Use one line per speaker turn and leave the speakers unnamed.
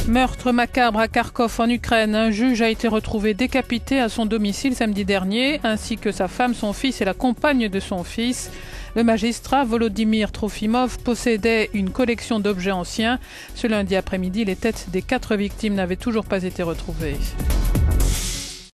Meurtre macabre à Kharkov en Ukraine. Un juge a été retrouvé décapité à son domicile samedi dernier, ainsi que sa femme, son fils et la compagne de son fils. Le magistrat Volodymyr Trofimov possédait une collection d'objets anciens. Ce lundi après-midi, les têtes des 4 victimes n'avaient toujours pas été retrouvées.